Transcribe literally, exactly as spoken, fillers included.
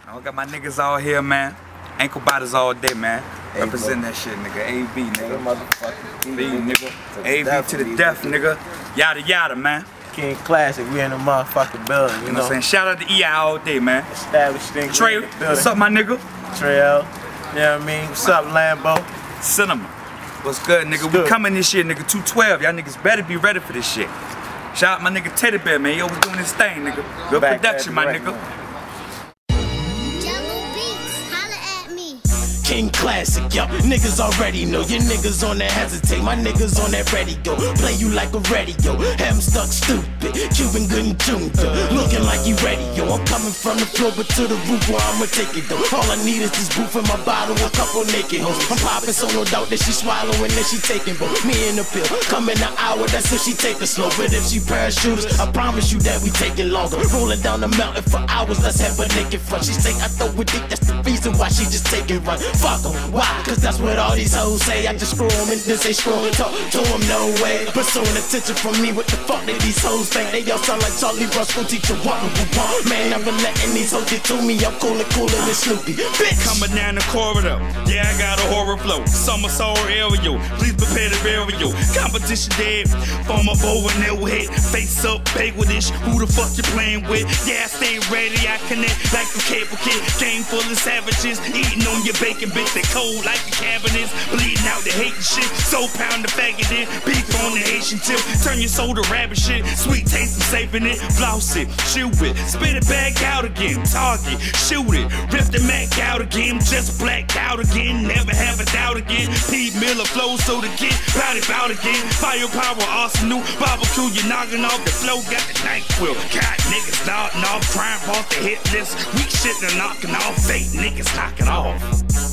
I got my niggas all here, man. Ankle biters all day, man. Hey, represent bro. that shit, nigga. A B, nigga. Motherfucking B, nigga. A B to the death, death, nigga. Yada yada, man. King Classic, we in the motherfucking building, you, You know know. what I'm saying? Shout out to E I all day, man. Established thing. Trey, what's up, my nigga? Trail. You know what I mean? What's up, Lambo? Cinema. What's good, nigga? What's We good? coming this year, nigga. two twelve. Y'all niggas better be ready for this shit. Shout out my nigga Teddy Bear, man. He always doing his thing, nigga. Good Back production, at my it nigga. right Jello Beats, holla at me. King Classic, yo, niggas already know. Your niggas on that hesitate, my niggas on that ready go. Play you like a radio, have him stuck stupid. Cuban good and tuned up, looking like he ready, yo. I'm coming from the floor but to the roof where I'ma take it though. All I need is this booth in my bottle, a couple naked hoes. I'm popping so no doubt that she swallowing and she taking both. Me and the pill, come in an hour, that's if she take it slow. But if she parachutes, I promise you that we take it longer. Rolling down the mountain for hours, let's have a naked fun. She say I throw it deep, that's the reason why she just take it run. Fuck em, why? Cause that's what all these hoes say. I just screw them and then say screw and talk to them, no way. Pursuing attention from me, what the fuck did these hoes think? They all sound like Charlie Brown, school teacher, what, what, what? Man, never letting these hoes get to me. I'm cooler, cooler than Snoopy, bitch. Coming down the corridor, yeah, I got a horror flow. Summer soul aerial, please prepare the burial. Competition dead, form a bow and they'll hit. Face up, Bangladesh, who the fuck you playing with? Yeah, I stay ready, I connect like a cable kid. Game full of savages, eating on your bacon bits. They cold like the cabinets, bleeding out the hating shit. So pound the faggot in, beef on the Haitian tip. Turn your soul to rabbit shit, sweet taste and saving it. Floss it, chew it, spit it back out again. Target, shoot it, rip the Mac out again. Just blacked out again, never have a doubt again. Pete Miller flow so the kid, bout it, bout again. Firepower, arsenal, barbecue, you knocking off the flow. Got the night quill, got niggas starting off, crime off the hit list. Weak shit, they're knocking off, fake niggas knocking off.